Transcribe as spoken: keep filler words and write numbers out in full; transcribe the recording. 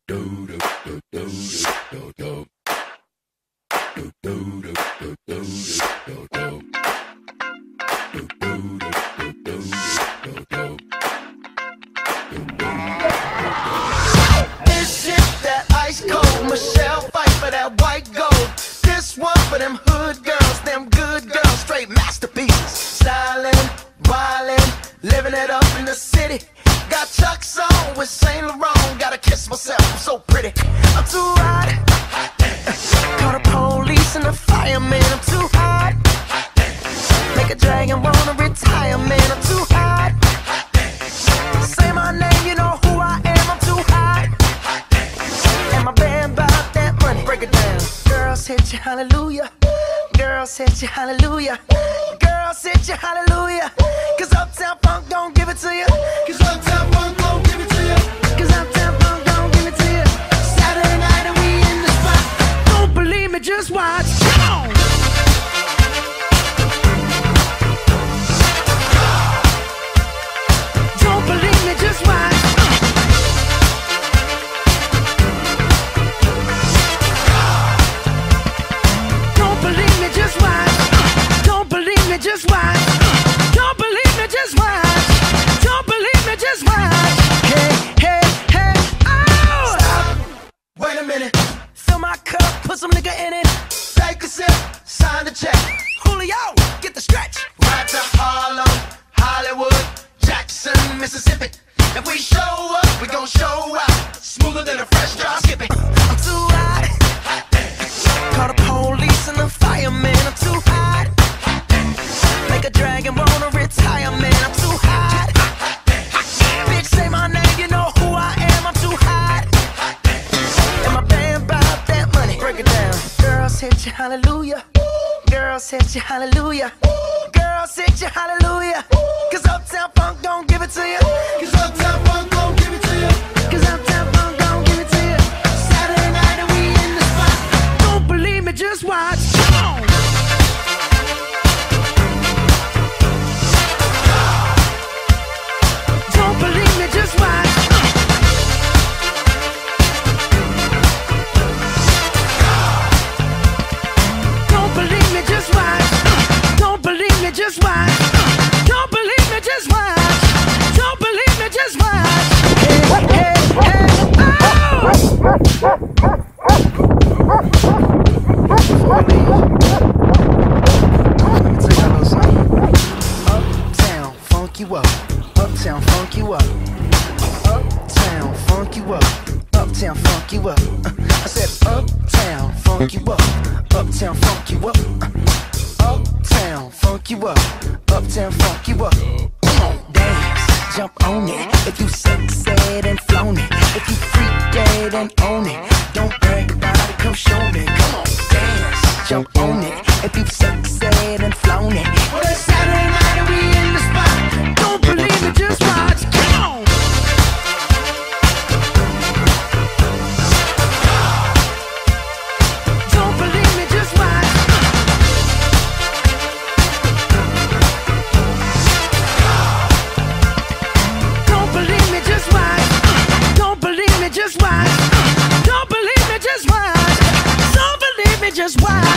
shit that ice cold. Michelle fight for that white gold. This one for them hood girls, them good girls, straight masterpieces. Styling, wildin', living it up in the city. Got Chuck's on with Saint Laurent. Gotta kiss myself, I'm so pretty. I'm too hot. Call the police and the fireman. I'm too hot. Make a dragon wanna retire, man. I'm too hot. Say my name, you know who I am. I'm too hot. And my band bought that money. Break it down. Girls hit you, hallelujah. Girls hit you, hallelujah. Girls hit you, hallelujah. Cause Uptown Funk don't give it to you. Cause Uptown Funk don't give it to you. Cause Uptown Funk don't give it to you. Saturday night and we in the spot. Don't believe me, just watch. Come on. Don't believe me, just watch. Don't believe me, just watch. Don't believe me, just watch. Don't believe me, just watch. Don't believe me, just watch. Hey, hey, hey, oh! Stop. Wait a minute. Fill my cup, put some nigga in it. Take a sip, sign the check. Julio, get the stretch. Right to Harlem, Hollywood, Jackson, Mississippi. If we show up, we gon' show out. Smoother than a fresh drop skipping. I'm too hot. Call the police and the fireman. I'm too hot. Make a dragon wanna retire, man. I'm too hot. Bitch, say my name, you know who I am. I'm too hot. And my band bought that money. Break it down. Girls hit you, hallelujah. Girls hit you, hallelujah. Girls hit you, hallelujah. Cause Uptown Funk don't give it to you. Cause Uptown Funk don't give it to you. Cause Uptown Funk don't give it to you. Saturday night and we in the spot. Don't believe me, just watch. Come on. Don't believe me, just watch. Don't believe me, just watch. Don't believe me, just watch. Don't believe me, just watch. Don't believe me, just watch. Hey, hey, hey, oh! Let me tell y'all a little something. Uptown, funk you up. Uptown, funk you up. Uptown, funk you up. Uptown, funk you up. I said uptown, funk you up. Uptown, funk you up. Uptown, funk you up. Uptown, funk you up. Come on, dance, jump on it. If you sexed and flown it, if you freaked dead and own it, don't brag about it, come show me. Come on, dance, jump on it. If you sexed and flown it, well, it's Saturday night and we in the spot. Don't believe it, just watch. Come on. Don't believe me, just watch. Don't believe me, just watch. Don't believe me, just watch. Don't believe me, just watch. Don't believe me, just watch.